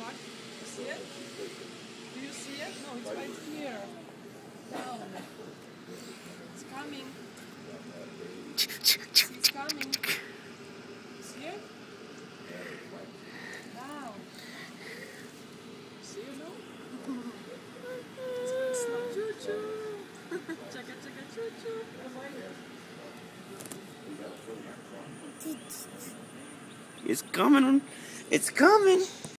Mark, you see it? Do you see it? No, it's right here. Down. It's coming. It's coming. See it? Down. See it now? It's not choo-choo. Chugga chugga choo-choo. It's coming. It's coming.